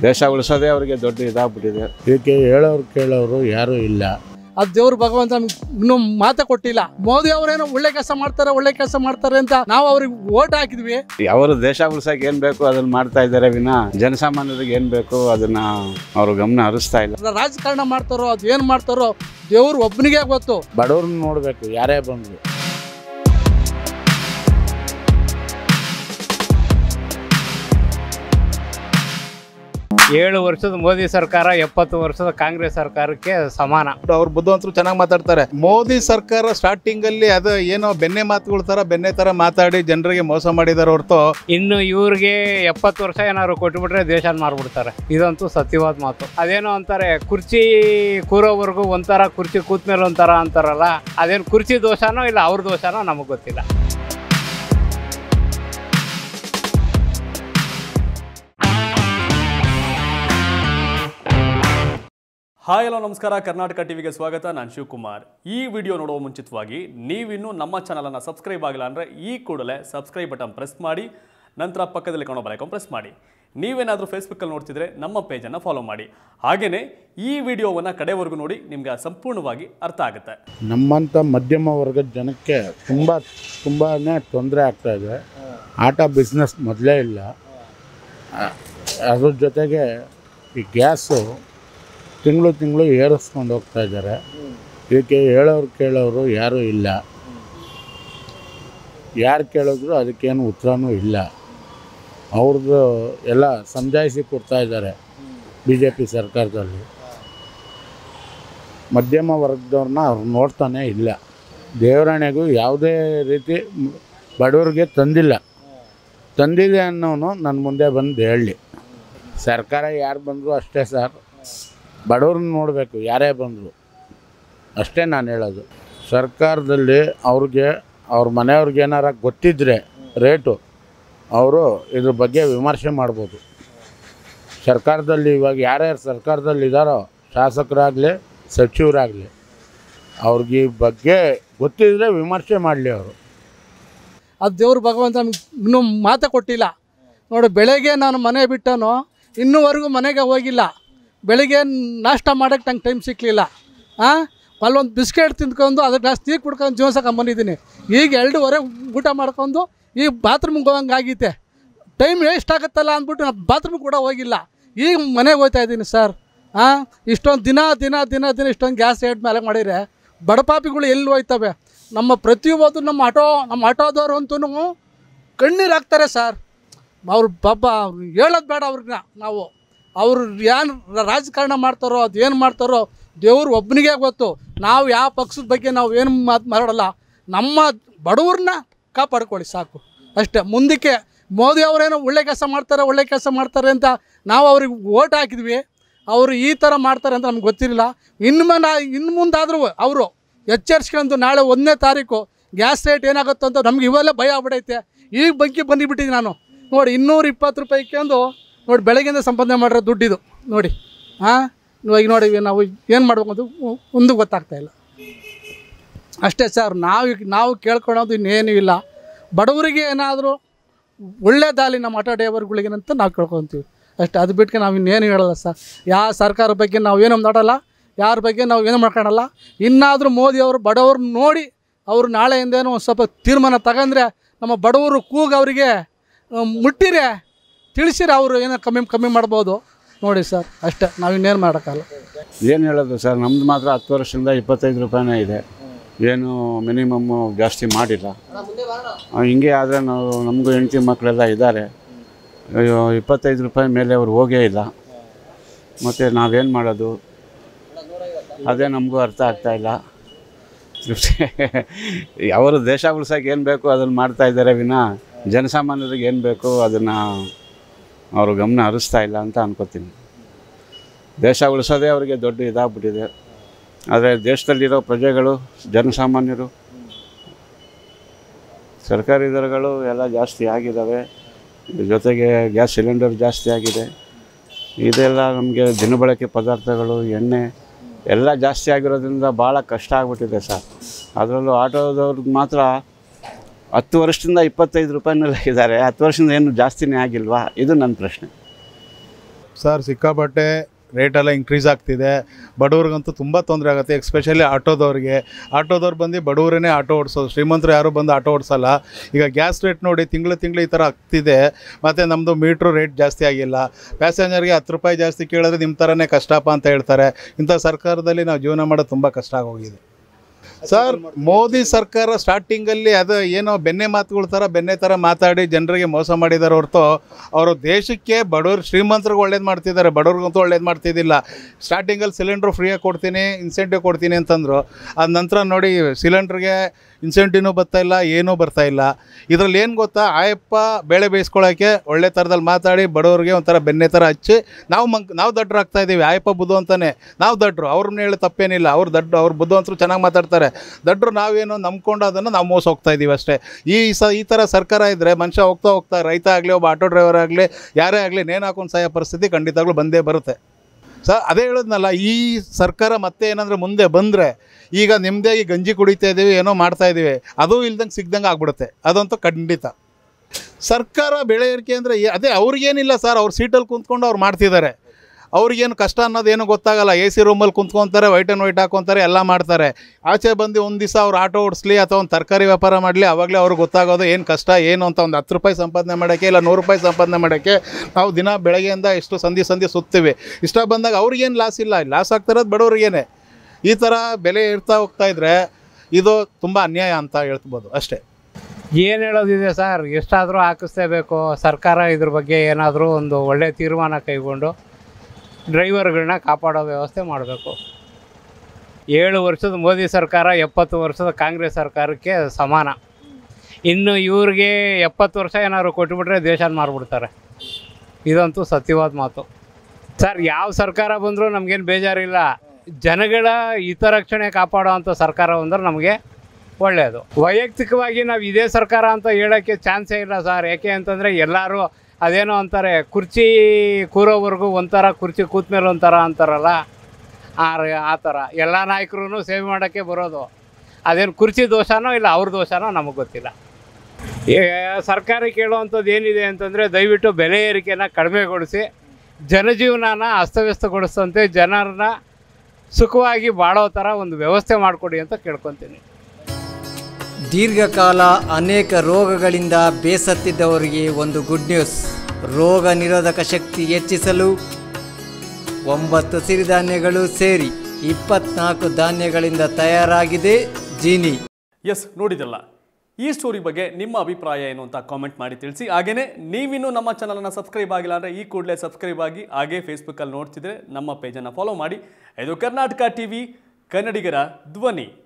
ದೇಶ ಉಳಿಸೋದೇ ಅವರಿಗೆ ದೊಡ್ಡ ಇದಾಗ್ಬಿಟ್ಟಿದೆ. ಇದಕ್ಕೆ ಹೇಳೋರು ಕೇಳೋರು ಯಾರೂ ಇಲ್ಲ. ಅದು ದೇವ್ರು ಭಗವಂತ ಇನ್ನೂ ಮಾತೇ ಕೊಟ್ಟಿಲ್ಲ. ಮೋದಿ ಅವರೇನೋ ಒಳ್ಳೆ ಕೆಲಸ ಮಾಡ್ತಾರೆ ಅಂತ ನಾವು ಅವ್ರಿಗೆ ಓಟ್ ಹಾಕಿದ್ವಿ. ಅವರು ದೇಶ ಉಳಿಸೋಕೆ ಏನು ಬೇಕು ಅದನ್ನ ಮಾಡ್ತಾ ಇದ್ದಾರೆ ವಿನ ಜನಸಾಮಾನ್ಯರಿಗೆ ಏನು ಬೇಕು ಅದನ್ನ ಅವರು ಗಮನ ಹರಿಸ್ತಾ ಇಲ್ಲ. ರಾಜಕಾರಣ ಮಾಡ್ತಾರೋ ಅದು ಏನು ಮಾಡ್ತಾರೋ ದೇವ್ರು ಒಬ್ಬನಿಗೆ ಗೊತ್ತು. ಬಡವ್ರನ್ನ ನೋಡಬೇಕು ಯಾರೇ ಬಂದರು. 7 ವರ್ಷದ ಮೋದಿ ಸರ್ಕಾರ 70 ವರ್ಷದ ಕಾಂಗ್ರೆಸ್ ಸರ್ಕಾರಕ್ಕೆ ಸಮಾನ. ಅವ್ರು ಬುದ್ಧಿವಂತರು ಚೆನ್ನಾಗಿ ಮಾತಾಡ್ತಾರೆ. ಮೋದಿ ಸರ್ಕಾರ ಸ್ಟಾರ್ಟಿಂಗ್ ಅಲ್ಲಿ ಅದು ಏನೋ ಬೆನ್ನೆ ಮಾತುಗಳ ತರ ಬೆನ್ನೆ ತರ ಮಾತಾಡಿ ಜನರಿಗೆ ಮೋಸ ಮಾಡಿದಾರೆ ಹೊರತು ಇನ್ನು ಇವ್ರಿಗೆ 70 ವರ್ಷ ಏನಾದ್ರು ಕೊಟ್ಟುಬಿಟ್ರೆ ದೇಶ ಮಾರ್ಬಿಡ್ತಾರೆ. ಇದಂತೂ ಸತ್ಯವಾದ ಮಾತು. ಅದೇನೋ ಅಂತಾರೆ ಕುರ್ಚಿ ಕೂರೋವರೆಗೂ ಒಂಥರ, ಕುರ್ಚಿ ಕೂತ ಮೇಲೆ ಒಂಥರ ಅಂತಾರಲ್ಲ, ಅದೇನು ಕುರ್ಚಿ ದೋಷನೋ ಇಲ್ಲ ಅವ್ರ ದೋಷನೋ ನಮಗೆ ಗೊತ್ತಿಲ್ಲ. ಹಾಯ್ ಹಲೋ ನಮಸ್ಕಾರ, ಕರ್ನಾಟಕ ಟಿವಿಗೆ ಸ್ವಾಗತ. ನಾನು ಶಿವಕುಮಾರ್. ಈ ವಿಡಿಯೋ ನೋಡುವ ಮುಂಚಿತವಾಗಿ ನೀವಿನ್ನೂ ನಮ್ಮ ಚಾನಲನ್ನು ಸಬ್ಸ್ಕ್ರೈಬ್ ಆಗಿಲ್ಲ ಅಂದರೆ ಈ ಕೂಡಲೇ ಸಬ್ಸ್ಕ್ರೈಬ್ ಬಟನ್ ಪ್ರೆಸ್ ಮಾಡಿ, ನಂತರ ಪಕ್ಕದಲ್ಲಿ ಕಾಣೋ ಬೆಲ್ ಐಕಾನ್ ಪ್ರೆಸ್ ಮಾಡಿ. ನೀವೇನಾದರೂ ಫೇಸ್ಬುಕ್ಕಲ್ಲಿ ನೋಡ್ತಿದ್ರೆ ನಮ್ಮ ಪೇಜನ್ನು ಫಾಲೋ ಮಾಡಿ. ಹಾಗೆಯೇ ಈ ವಿಡಿಯೋವನ್ನು ಕಡೆವರೆಗೂ ನೋಡಿ, ನಿಮಗೆ ಸಂಪೂರ್ಣವಾಗಿ ಅರ್ಥ ಆಗುತ್ತೆ. ನಮ್ಮಂಥ ಮಧ್ಯಮ ವರ್ಗದ ಜನಕ್ಕೆ ತುಂಬಾ ತೊಂದರೆ ಆಗ್ತಾಯಿದೆ. ಆಟೋ ಬಿಸ್ನೆಸ್ ಮೊದಲೇ ಇಲ್ಲ. ಅದ್ರ ಜೊತೆಗೆ ಈ ಗ್ಯಾಸು ತಿಂಗಳು ಏರಿಸ್ಕೊಂಡು ಹೋಗ್ತಾ ಇದ್ದಾರೆ. ಇದಕ್ಕೆ ಹೇಳೋರು ಕೇಳೋರು ಯಾರೂ ಇಲ್ಲ. ಯಾರು ಕೇಳಿದ್ರು ಅದಕ್ಕೇನು ಉತ್ತರನೂ ಇಲ್ಲ. ಅವ್ರದ್ದು ಎಲ್ಲ ಸಮಜಾಯಿಸಿ ಕೊಡ್ತಾ ಇದ್ದಾರೆ BJP ಸರ್ಕಾರದಲ್ಲಿ. ಮಧ್ಯಮ ವರ್ಗದವ್ರನ್ನ ಅವ್ರು ನೋಡ್ತಾನೆ ಇಲ್ಲ. ದೇವರಾಣೆಗೂ ಯಾವುದೇ ರೀತಿ ಬಡವ್ರಿಗೆ ತಂದಿದೆ ಅನ್ನೋನು ನನ್ನ ಮುಂದೆ ಬಂದು ಹೇಳಲಿ. ಸರ್ಕಾರ ಯಾರು ಬಂದರೂ ಅಷ್ಟೇ ಸರ್, ಬಡವ್ರನ್ನ ನೋಡಬೇಕು ಯಾರೇ ಬಂದರು ಅಷ್ಟೇ ನಾನು ಹೇಳೋದು. ಸರ್ಕಾರದಲ್ಲಿ ಅವ್ರ ಮನೆಯವ್ರಿಗೆ ಏನಾರ ಗೊತ್ತಿದ್ದರೆ ರೇಟು ಅವರು ಇದ್ರ ಬಗ್ಗೆ ವಿಮರ್ಶೆ ಮಾಡ್ಬೋದು. ಸರ್ಕಾರದಲ್ಲಿ ಇವಾಗ ಯಾರ್ಯಾರು ಸರ್ಕಾರದಲ್ಲಿ ಇದ್ದಾರೋ, ಶಾಸಕರಾಗಲಿ ಸಚಿವರಾಗಲಿ, ಅವ್ರಿಗೆ ಈ ಬಗ್ಗೆ ಗೊತ್ತಿದ್ದರೆ ವಿಮರ್ಶೆ ಮಾಡಲಿ ಅವರು. ಅದು ದೇವ್ರು ಭಗವಂತ ಇನ್ನೂ ಮಾತೇ ಕೊಟ್ಟಿಲ್ಲ. ನೋಡಿ, ಬೆಳಗ್ಗೆ ನಾನು ಮನೆ ಬಿಟ್ಟನು, ಇನ್ನೂವರೆಗೂ ಮನೆಗೆ ಹೋಗಿಲ್ಲ. ಬೆಳಿಗ್ಗೆ ನಾಷ್ಟ ಮಾಡೋಕ್ಕೆ ನಂಗೆ ಟೈಮ್ ಸಿಕ್ಕಲಿಲ್ಲ. ಅಲ್ಲೊಂದು ಬಿಸ್ಕೆಟ್ ತಿಂದ್ಕೊಂಡು ಅದ್ರ ಗ್ಲಾಸ್ ನೀರು ಕುಡ್ಕೊಂಡು ಜೀವನ್ಸಕೊಂಬಂದಿದ್ದೀನಿ. ಈಗ 2:30 ಊಟ ಮಾಡ್ಕೊಂಡು ಈಗ ಬಾತ್ರೂಮ್ಗೆ ಹೋಗಂಗೆ ಆಗೈತೆ. ಟೈಮ್ ವೇಸ್ಟ್ ಆಗುತ್ತಲ್ಲ ಅಂದ್ಬಿಟ್ಟು ನಾನು ಬಾತ್ರೂಮ್ಗೆ ಕೂಡ ಹೋಗಿಲ್ಲ. ಈಗ ಮನೆಗೆ ಹೋಗ್ತಾ ಇದ್ದೀನಿ ಸರ್. ಇಷ್ಟೊಂದು ದಿನ ಇಷ್ಟೊಂದು ಗ್ಯಾಸ್ ರೇಟ್ ಮೇಲೆ ಮಾಡಿದರೆ ಬಡಪಾಪಿಗಳು ಎಲ್ಲಿ ಹೋಯ್ತವೆ? ನಮ್ಮ ಪ್ರತಿಯೊಬ್ಬರು ನಮ್ಮ ಆಟೋದವ್ರು ಅಂತೂ ಕಣ್ಣೀರು ಹಾಕ್ತಾರೆ ಸರ್. ಅವ್ರು ಅವ್ರು ಹೇಳೋದು ಬೇಡ ಅವ್ರನ್ನ. ಅವರು ಏನು ರಾಜಕಾರಣ ಮಾಡ್ತಾರೋ ಅದು ಏನು ಮಾಡ್ತಾರೋ ದೇವ್ರು ಒಬ್ಬನಿಗೆ ಗೊತ್ತು. ನಾವು ಯಾವ ಪಕ್ಷದ ಬಗ್ಗೆ ನಾವು ಏನು ಮಾತಾಡಲ್ಲ. ನಮ್ಮ ಬಡವ್ರನ್ನ ಕಾಪಾಡ್ಕೊಳ್ಳಿ ಸಾಕು ಅಷ್ಟೇ. ಮುಂದಕ್ಕೆ ಮೋದಿ ಅವರೇನೋ ಒಳ್ಳೆ ಕೆಲಸ ಮಾಡ್ತಾರೆ ಅಂತ ನಾವು ಅವ್ರಿಗೆ ಓಟ್ ಹಾಕಿದ್ವಿ. ಅವರು ಈ ಥರ ಮಾಡ್ತಾರೆ ಅಂತ ನಮ್ಗೆ ಗೊತ್ತಿರಲಿಲ್ಲ. ಇನ್ನು ಮುಂದಾದರೂ ಅವರು ಎಚ್ಚರಿಸ್ಕೊಂಡು ನಾಳೆ 1ನೇ ತಾರೀಕು ಗ್ಯಾಸ್ ರೇಟ್ ಏನಾಗುತ್ತೋ ಅಂತ ನಮ್ಗೆ ಇವೆಲ್ಲ ಭಯ ಆಗ್ಬಿಡೈತೆ. ಈಗ ಬಗ್ಗೆ ಬಂದುಬಿಟ್ಟಿದ್ದೀನಿ ನಾನು. ನೋಡಿ, 220 ರೂಪಾಯಿಗೆ ನೋಡಿ ಬೆಳಗ್ಗೆಯಿಂದ ಸಂಪಾದನೆ ಮಾಡಿರೋ ದುಡ್ಡಿದು ನೋಡಿ. ಇವಾಗ ನೋಡಿ ನಾವು ಏನು ಮಾಡ್ಬೇಕು ಅಂತ ಒಂದು ಗೊತ್ತಾಗ್ತಾಯಿಲ್ಲ ಅಷ್ಟೇ ಸರ್. ನಾವು ಕೇಳ್ಕೊಳೋದು ಇನ್ನೇನೂ ಇಲ್ಲ. ಬಡವರಿಗೆ ಏನಾದರೂ ಒಳ್ಳೆ ದಾಲಿ ನಮ್ಮ ಆಟೋ ಡ್ರೈವರ್ಗಳಿಗೇನಂತ ನಾವು ಕೇಳ್ಕೊತೀವಿ ಅಷ್ಟೇ. ಅದು ಬಿಟ್ಟು ನಾವು ಇನ್ನೇನು ಹೇಳಲ್ಲ ಸರ್. ಯಾವ ಸರ್ಕಾರ ಬಗ್ಗೆ ನಾವು ಏನೂ ಮಾತಾಡಲ್ಲ, ಯಾರ ಬಗ್ಗೆ ನಾವು ಏನೂ ಮಾಡ್ಕೊಳಲ್ಲ. ಇನ್ನಾದರೂ ಮೋದಿಯವರು ಬಡವರು ನೋಡಿ ಅವರು ನಾಳೆಯಿಂದೇನೋ ಒಂದು ಸ್ವಲ್ಪ ತೀರ್ಮಾನ ತಗೊಂಡ್ರೆ ನಮ್ಮ ಬಡವರು ಕೂಗ ಅವರಿಗೆ ಮುಟ್ಟಿರೆ ತಿಳಿಸಿರೆ ಅವರು ಏನೋ ಕಮ್ಮಿ ಮಾಡ್ಬೋದು ನೋಡಿ ಸರ್ ಅಷ್ಟೇ. ನಾವು ಇನ್ನೇನು ಮಾಡೋಕ್ಕಲ್ಲ. ಏನು ಹೇಳೋದು ಸರ್, ನಮ್ಮದು ಮಾತ್ರ 10 ವರ್ಷದಿಂದ 25 ರೂಪಾಯಿನೇ ಇದೆ. ಏನು ಮಿನಿಮಮ್ಮು ಜಾಸ್ತಿ ಮಾಡಿಲ್ಲ. ಹಿಂಗೆ ಆದರೆ ನಮಗೂ ಹೆಂಡತಿ ಮಕ್ಕಳೆಲ್ಲ ಇದ್ದಾರೆ. 25 ರೂಪಾಯಿ ಮೇಲೆ ಅವ್ರು ಹೋಗೇ ಇಲ್ಲ. ಮತ್ತು ನಾವೇನು ಮಾಡೋದು ಅದೇ ನಮಗೂ ಅರ್ಥ ಆಗ್ತಾಯಿಲ್ಲ. ಅವರು ದೇಶ ಉಳಿಸೋಕೆ ಏನು ಬೇಕು ಅದನ್ನು ಮಾಡ್ತಾ ಇದ್ದಾರೆ ವಿನ ಜನಸಾಮಾನ್ಯರಿಗೆ ಏನು ಬೇಕು ಅದನ್ನು ಅವರು ಗಮನ ಹರಿಸ್ತಾ ಇಲ್ಲ ಅಂತ ಅನ್ಕೋತೀನಿ. ದೇಶ ಉಳಿಸೋದೇ ಅವರಿಗೆ ದೊಡ್ಡ ಇದಾಗ್ಬಿಟ್ಟಿದೆ. ಆದರೆ ದೇಶದಲ್ಲಿರೋ ಪ್ರಜೆಗಳು, ಜನಸಾಮಾನ್ಯರು, ಸರ್ಕಾರಿ ದರಗಳು ಎಲ್ಲ ಜಾಸ್ತಿ ಆಗಿದ್ದಾವೆ. ಜೊತೆಗೆ ಗ್ಯಾಸ್ ಸಿಲಿಂಡರ್ ಜಾಸ್ತಿ ಆಗಿದೆ. ಇದೆಲ್ಲ ನಮಗೆ ದಿನಬಳಕೆ ಪದಾರ್ಥಗಳು, ಎಣ್ಣೆ ಎಲ್ಲ ಜಾಸ್ತಿ ಆಗಿರೋದ್ರಿಂದ ಭಾಳ ಕಷ್ಟ ಆಗಿಬಿಟ್ಟಿದೆ ಸರ್. ಅದರಲ್ಲೂ ಆಟೋದವ್ರಿಗೆ ಮಾತ್ರ 10 ವರ್ಷದಿಂದ 25 ರೂಪಾಯಿನಲ್ಲೇ ಇದ್ದಾರೆ. 10 ವರ್ಷದಿಂದ ಏನು ಜಾಸ್ತಿನೇ ಆಗಿಲ್ವಾ? ಇದು ನನ್ನ ಪ್ರಶ್ನೆ. ಸರ್ ಸಿಕ್ಕಾಪಟ್ಟೆ ರೇಟೆಲ್ಲ ಇಂಕ್ರೀಸ್ ಆಗ್ತಿದೆ. ಬಡವ್ರಿಗಂತೂ ತುಂಬ ತೊಂದರೆ ಆಗುತ್ತೆ, ಎಸ್ಪೆಷಲಿ ಆಟೋದವ್ರು ಬಂದು ಬಡವರೇ ಆಟೋ ಓಡಿಸೋದು, ಶ್ರೀಮಂತರು ಯಾರೂ ಬಂದು ಆಟೋ ಓಡಿಸಲ್ಲ. ಈಗ ಗ್ಯಾಸ್ ರೇಟ್ ನೋಡಿ ತಿಂಗಳು ಈ ಥರ ಆಗ್ತಿದೆ. ಮತ್ತು ನಮ್ಮದು ಮೀಟ್ರು ರೇಟ್ ಜಾಸ್ತಿ ಆಗಿಲ್ಲ. ಪ್ಯಾಸೆಂಜರ್ಗೆ 10 ರೂಪಾಯಿ ಜಾಸ್ತಿ ಕೇಳಿದ್ರೆ ನಿಮ್ಮ ಥರನೇ ಕಷ್ಟಪ್ಪ ಅಂತ ಹೇಳ್ತಾರೆ. ಇಂಥ ಸರ್ಕಾರದಲ್ಲಿ ನಾವು ಜೀವನ ಮಾಡೋದು ತುಂಬ ಕಷ್ಟ ಆಗೋಗಿದೆ ಸರ್. ಮೋದಿ ಸರ್ಕಾರ ಸ್ಟಾರ್ಟಿಂಗಲ್ಲಿ ಅದು ಏನೋ ಬೆನ್ನೆ ಥರ ಮಾತಾಡಿ ಜನರಿಗೆ ಮೋಸ ಮಾಡಿದ್ದಾರೆ ಹೊರತು ಅವರು ದೇಶಕ್ಕೆ ಬಡವರು ಶ್ರೀಮಂತರಿಗೆ ಒಳ್ಳೇದು ಮಾಡ್ತಿದ್ದಾರೆ, ಬಡವ್ರಿಗಂತೂ ಒಳ್ಳೇದು ಮಾಡ್ತಿದ್ದಿಲ್ಲ. ಸ್ಟಾರ್ಟಿಂಗಲ್ಲಿ ಸಿಲಿಂಡ್ರು ಫ್ರೀಯಾಗಿ ಕೊಡ್ತೀನಿ, ಇನ್ಸೆಂಟಿವ್ ಕೊಡ್ತೀನಿ ಅಂತಂದರು. ಅದ ನಂತರ ನೋಡಿ ಸಿಲಿಂಡ್ರಿಗೆ ಇನ್ಸೆಂಟಿವ್ನೂ ಬರ್ತಾಯಿಲ್ಲ, ಏನೂ ಬರ್ತಾಯಿಲ್ಲ. ಇದರಲ್ಲಿ ಏನು ಗೊತ್ತಾ, ಆಯಪ್ಪ ಬೇಳೆ ಬೇಯಿಸ್ಕೊಳ್ಳೋಕ್ಕೆ ಒಳ್ಳೆ ಥರದಲ್ಲಿ ಮಾತಾಡಿ ಬಡವ್ರಿಗೆ ಒಂಥರ ಬೆನ್ನೆ ಥರ ಹಚ್ಚಿ ನಾವು ದಡ್ರು ಆಗ್ತಾಯಿದ್ದೀವಿ. ಆಯಪ್ಪ ಬುದ್ಧು ಅಂತಾನೆ ನಾವು ದಡ್ರು, ಅವ್ರನ್ನ ಹೇಳಿ ತಪ್ಪೇನಿಲ್ಲ. ಅವ್ರು ಬುದ್ಧವಂತರು ಚೆನ್ನಾಗಿ ಮಾತಾಡ್ತಾರೆ. ದಡ್ರು ನಾವೇನು ನಂಬ್ಕೊಂಡು ಅದನ್ನು ನಾವು ಮೋಸ ಹೋಗ್ತಾ ಇದ್ದೀವಿ ಅಷ್ಟೇ. ಈ ಥರ ಸರ್ಕಾರ ಇದ್ದರೆ ಮನುಷ್ಯ ಹೋಗ್ತಾ ರೈತ ಆಗಲಿ, ಒಬ್ಬ ಆಟೋ ಡ್ರೈವರ್ ಆಗಲಿ, ಯಾರೇ ಆಗಲಿ ನೇಣು ಹಾಕೊಂಡು ಸಾಯೋ ಪರಿಸ್ಥಿತಿ ಖಂಡಿತವಾಗ್ಲೂ ಬಂದೇ ಬರುತ್ತೆ ಸರ್. ಅದೇ ಹೇಳಿದ್ನಲ್ಲ, ಈ ಸರ್ಕಾರ ಮತ್ತೆ ಏನಂದರೆ ಮುಂದೆ ಬಂದರೆ ಈಗ ನಿಮ್ಮದೇ ಈ ಗಂಜಿ ಕುಡಿತಾ ಇದ್ದೀವಿ, ಏನೋ ಮಾಡ್ತಾಯಿದ್ದೀವಿ, ಅದೂ ಇಲ್ದಂಗೆ ಸಿಗ್ದಂಗೆ ಆಗ್ಬಿಡುತ್ತೆ. ಅದಂತೂ ಖಂಡಿತ. ಸರ್ಕಾರ ಬೆಳೆ ಏರಿಕೆ ಅಂದರೆ ಅದೇ ಅವ್ರಿಗೇನಿಲ್ಲ ಸರ್, ಅವ್ರು ಸೀಟಲ್ಲಿ ಕುಂತ್ಕೊಂಡು ಅವ್ರು ಮಾಡ್ತಿದ್ದಾರೆ. ಅವ್ರಿಗೇನು ಕಷ್ಟ ಅನ್ನೋದೇನು ಗೊತ್ತಾಗಲ್ಲ. AC ರೂಮಲ್ಲಿ ಕುಂತ್ಕೊತಾರೆ, ವೈಟ್ ಹಾಕೊತಾರೆ, ಎಲ್ಲ ಮಾಡ್ತಾರೆ. ಆಚೆ ಬಂದು ಒಂದು ದಿವಸ ಅವ್ರು ಆಟೋ ಓಡಿಸ್ಲಿ ಅಥವಾ ಒಂದು ತರಕಾರಿ ವ್ಯಾಪಾರ ಮಾಡಲಿ, ಆವಾಗಲೇ ಅವ್ರಿಗೆ ಗೊತ್ತಾಗೋದು ಏನು ಕಷ್ಟ ಏನು ಅಂತ. ಒಂದು 10 ರೂಪಾಯಿ ಸಂಪಾದನೆ ಮಾಡೋಕ್ಕೆ ಇಲ್ಲ 100 ರೂಪಾಯಿ ಸಂಪಾದನೆ ಮಾಡೋಕ್ಕೆ ನಾವು ದಿನ ಬೆಳಗ್ಗೆಯಿಂದ ಎಷ್ಟು ಸಂಧಿ ಸುತ್ತೀವಿ. ಇಷ್ಟ ಬಂದಾಗ ಅವ್ರಿಗೇನು ಲಾಸ್ ಆಗ್ತಿರೋದು ಬಡವ್ರಿಗೇನೆ. ಈ ಥರ ಬೆಲೆ ಇರ್ತಾ ಹೋಗ್ತಾಯಿದ್ರೆ ಇದು ತುಂಬ ಅನ್ಯಾಯ ಅಂತ ಹೇಳ್ಬೋದು ಅಷ್ಟೇ. ಏನು ಹೇಳೋದಿದೆ ಸರ್, ಎಷ್ಟಾದರೂ ಹಾಕಿಸ್ಲೇಬೇಕು. ಸರ್ಕಾರ ಇದ್ರ ಬಗ್ಗೆ ಏನಾದರೂ ಒಂದು ಒಳ್ಳೆಯ ತೀರ್ಮಾನ ಕೈಗೊಂಡು ಡ್ರೈವರ್ಗಳನ್ನ ಕಾಪಾಡೋ ವ್ಯವಸ್ಥೆ ಮಾಡಬೇಕು. 7 ವರ್ಷದ ಮೋದಿ ಸರ್ಕಾರ 70 ವರ್ಷದ ಕಾಂಗ್ರೆಸ್ ಸರ್ಕಾರಕ್ಕೆ ಸಮಾನ. ಇನ್ನು ಇವ್ರಿಗೆ 70 ವರ್ಷ ಏನಾದ್ರು ಕೊಟ್ಟುಬಿಟ್ರೆ ದೇಶನ ಮಾರ್ಬಿಡ್ತಾರೆ. ಇದಂತೂ ಸತ್ಯವಾದ ಮಾತು ಸರ್. ಯಾವ ಸರ್ಕಾರ ಬಂದರೂ ನಮಗೇನು ಬೇಜಾರಿಲ್ಲ. ಜನಗಳ ಹಿತರಕ್ಷಣೆ ಕಾಪಾಡೋ ಅಂಥ ಸರ್ಕಾರ ಬಂದರೆ ನಮಗೆ ಒಳ್ಳೆಯದು. ವೈಯಕ್ತಿಕವಾಗಿ ನಾವು ಇದೇ ಸರ್ಕಾರ ಅಂತ ಹೇಳೋಕ್ಕೆ ಚಾನ್ಸೇ ಇಲ್ಲ ಸರ್. ಯಾಕೆ ಅಂತಂದರೆ ಎಲ್ಲರೂ ಅದೇನೋ ಅಂತಾರೆ, ಕುರ್ಚಿ ಕೂರೋವರೆಗೂ ಒಂಥರ, ಕುರ್ಚಿ ಕೂತ ಮೇಲೆ ಒಂಥರ ಅಂತಾರಲ್ಲ, ಆ ಥರ ಎಲ್ಲ ನಾಯಕರು ಸೇವೆ ಮಾಡೋಕ್ಕೆ ಬರೋದು. ಅದೇನು ಕುರ್ಚಿ ದೋಷನೋ ಇಲ್ಲ ಅವ್ರ ದೋಷನೋ ನಮಗೆ ಗೊತ್ತಿಲ್ಲ. ಸರ್ಕಾರ ಕೇಳುವಂಥದ್ದು ಏನಿದೆ ಅಂತಂದರೆ, ದಯವಿಟ್ಟು ಬೆಲೆ ಏರಿಕೆನ ಕಡಿಮೆಗೊಳಿಸಿ ಜನಜೀವನನ ಅಸ್ತವ್ಯಸ್ತಗೊಳಿಸಂತೆ ಜನರನ್ನ ಸುಖವಾಗಿ ಬಾಳೋ ಥರ ಒಂದು ವ್ಯವಸ್ಥೆ ಮಾಡಿಕೊಡಿ ಅಂತ ಕೇಳ್ಕೊತೀನಿ. ದೀರ್ಘಕಾಲ ಅನೇಕ ರೋಗಗಳಿಂದ ಬೇಸತ್ತಿದ್ದವರಿಗೆ ಒಂದು ಗುಡ್ ನ್ಯೂಸ್. ರೋಗ ನಿರೋಧಕ ಶಕ್ತಿ ಹೆಚ್ಚಿಸಲು 9 ಸಿರಿಧಾನ್ಯಗಳು ಸೇರಿ 24 ಧಾನ್ಯಗಳಿಂದ ತಯಾರಾಗಿದೆ ಜೀನಿ. ಎಸ್, ನೋಡಿದಲ್ಲ. ಈ ಸ್ಟೋರಿ ಬಗ್ಗೆ ನಿಮ್ಮ ಅಭಿಪ್ರಾಯ ಏನು ಅಂತ ಕಾಮೆಂಟ್ ಮಾಡಿ ತಿಳಿಸಿ. ಹಾಗೆಯೇ ನೀವಿನ್ನೂ ನಮ್ಮ ಚಾನಲನ್ನು ಸಬ್ಸ್ಕ್ರೈಬ್ ಆಗಿಲ್ಲ ಅಂದರೆ ಈ ಕೂಡಲೇ ಸಬ್ಸ್ಕ್ರೈಬ್ ಆಗಿ, ಹಾಗೇ ಫೇಸ್ಬುಕ್ಕಲ್ಲಿ ನೋಡ್ತಿದ್ರೆ ನಮ್ಮ ಪೇಜನ್ನು ಫಾಲೋ ಮಾಡಿ. ಇದು ಕರ್ನಾಟಕ ಟಿವಿ, ಕನ್ನಡಿಗರ ಧ್ವನಿ.